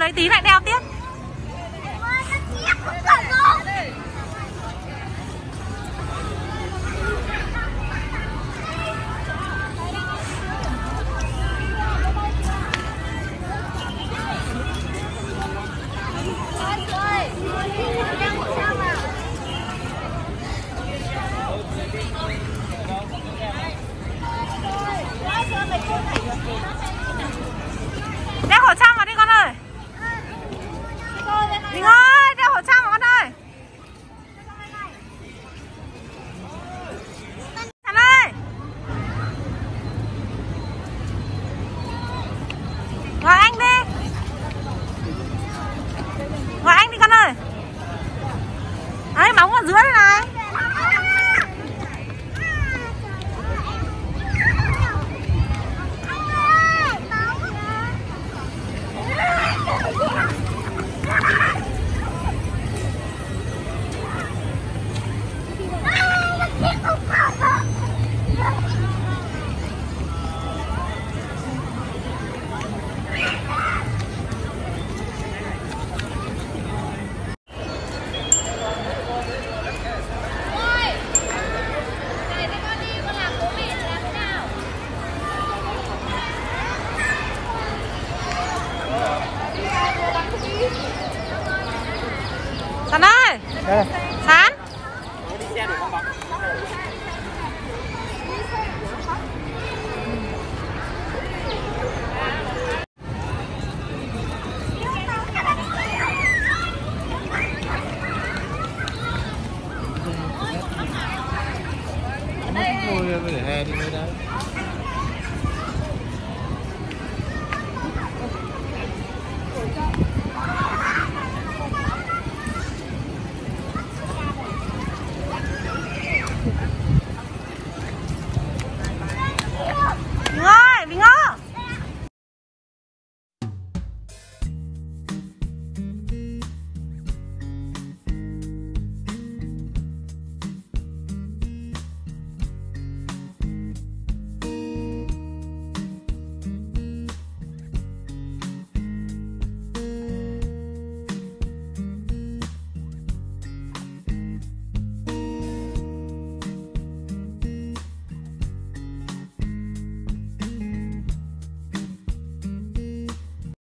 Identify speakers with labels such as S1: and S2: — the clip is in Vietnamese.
S1: đấy tí lại đeo tiếp. Đeo khẩu trang vào đi con ơi. Mình ơi, đeo khẩu trang vào con ơi. Thằng ơi. Gọi anh đi. Gọi anh đi con ơi. Đấy, móng ở dưới đây này. Sán ơi.
S2: Đây.
S1: Sán.
S2: Đi xe được không bác? Ngồi về hè đi nơi đó.